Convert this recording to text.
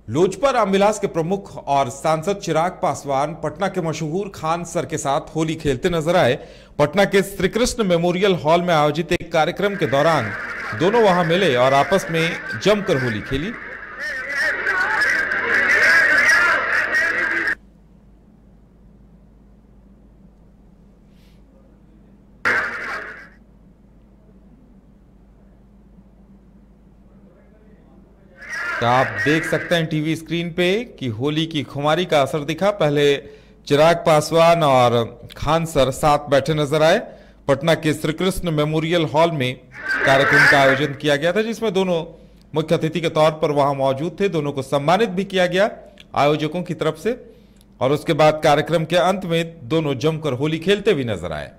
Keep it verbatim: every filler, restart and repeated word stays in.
लोजपा रामविलास के प्रमुख और सांसद चिराग पासवान पटना के मशहूर खान सर के साथ होली खेलते नजर आए। पटना के श्री कृष्ण मेमोरियल हॉल में आयोजित एक कार्यक्रम के दौरान दोनों वहां मिले और आपस में जमकर होली खेली। तो आप देख सकते हैं टीवी स्क्रीन पे कि होली की खुमारी का असर दिखा। पहले चिराग पासवान और खान सर साथ बैठे नजर आए। पटना के श्री कृष्ण मेमोरियल हॉल में कार्यक्रम का आयोजन किया गया था, जिसमें दोनों मुख्य अतिथि के तौर पर वहां मौजूद थे। दोनों को सम्मानित भी किया गया आयोजकों की तरफ से, और उसके बाद कार्यक्रम के अंत में दोनों जमकर होली खेलते भी नजर आए।